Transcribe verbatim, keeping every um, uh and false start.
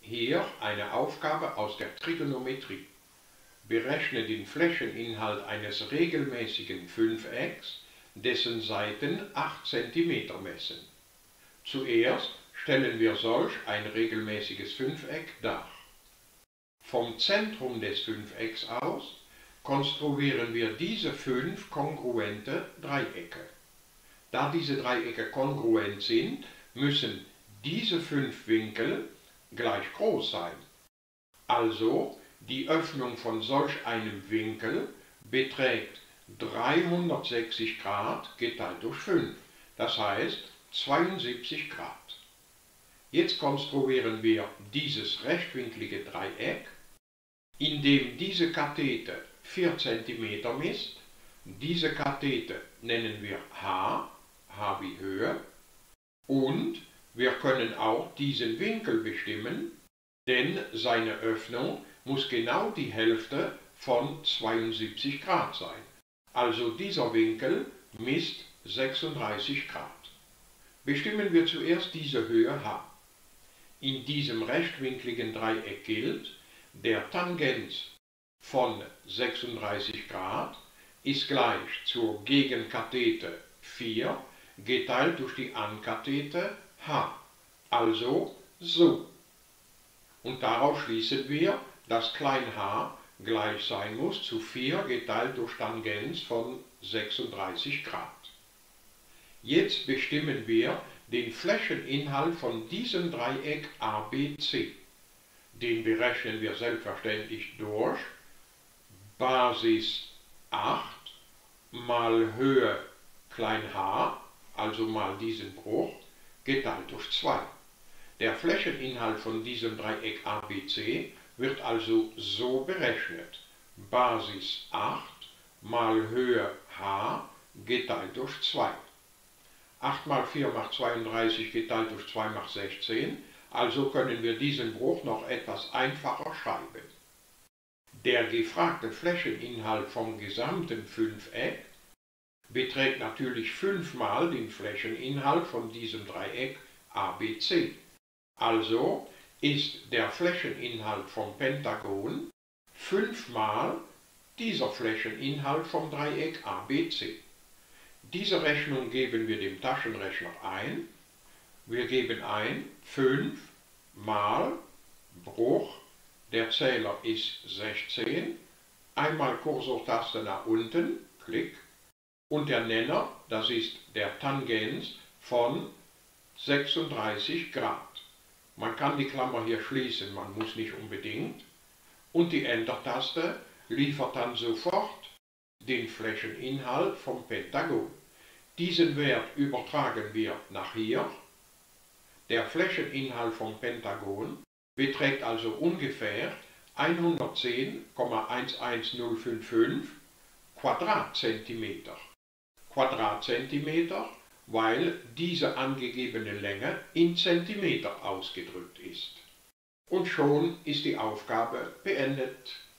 Hier eine Aufgabe aus der Trigonometrie. Berechne den Flächeninhalt eines regelmäßigen Fünfecks, dessen Seiten acht Zentimeter messen. Zuerst stellen wir solch ein regelmäßiges Fünfeck dar. Vom Zentrum des Fünfecks aus konstruieren wir diese fünf kongruente Dreiecke. Da diese Dreiecke kongruent sind, müssen diese fünf Winkel gleich groß sein. Also die Öffnung von solch einem Winkel beträgt dreihundertsechzig Grad geteilt durch fünf, das heißt zweiundsiebzig Grad. Jetzt konstruieren wir dieses rechtwinklige Dreieck, indem diese Kathete vier Zentimeter misst. Diese Kathete nennen wir H, H wie Höhe, und wir können auch diesen Winkel bestimmen, denn seine Öffnung muss genau die Hälfte von zweiundsiebzig Grad sein. Also dieser Winkel misst sechsunddreißig Grad. Bestimmen wir zuerst diese Höhe H. In diesem rechtwinkligen Dreieck gilt, der Tangens von sechsunddreißig Grad ist gleich zur Gegenkathete vier geteilt durch die Ankathete H, also so. Und daraus schließen wir, dass klein h gleich sein muss zu vier geteilt durch Tangens von sechsunddreißig Grad. Jetzt bestimmen wir den Flächeninhalt von diesem Dreieck A B C. Den berechnen wir selbstverständlich durch Basis acht mal Höhe klein h, also mal diesen Bruch, geteilt durch zwei. Der Flächeninhalt von diesem Dreieck A B C wird also so berechnet: Basis acht mal Höhe h geteilt durch zwei. acht mal vier macht zweiunddreißig, geteilt durch zwei macht sechzehn, also können wir diesen Bruch noch etwas einfacher schreiben. Der gefragte Flächeninhalt vom gesamten Fünfeck beträgt natürlich fünfmal den Flächeninhalt von diesem Dreieck A B C. Also ist der Flächeninhalt vom Pentagon fünfmal dieser Flächeninhalt vom Dreieck A B C. Diese Rechnung geben wir dem Taschenrechner ein. Wir geben ein fünf mal Bruch, der Zähler ist sechzehn, einmal Kursortaste nach unten, Klick, und der Nenner, das ist der Tangens von sechsunddreißig Grad. Man kann die Klammer hier schließen, man muss nicht unbedingt. Und die Enter-Taste liefert dann sofort den Flächeninhalt vom Pentagon. Diesen Wert übertragen wir nach hier. Der Flächeninhalt vom Pentagon beträgt also ungefähr hundertzehn Komma eins eins null fünf fünf Quadratzentimeter. Quadratzentimeter, weil diese angegebene Länge in Zentimeter ausgedrückt ist. Und schon ist die Aufgabe beendet.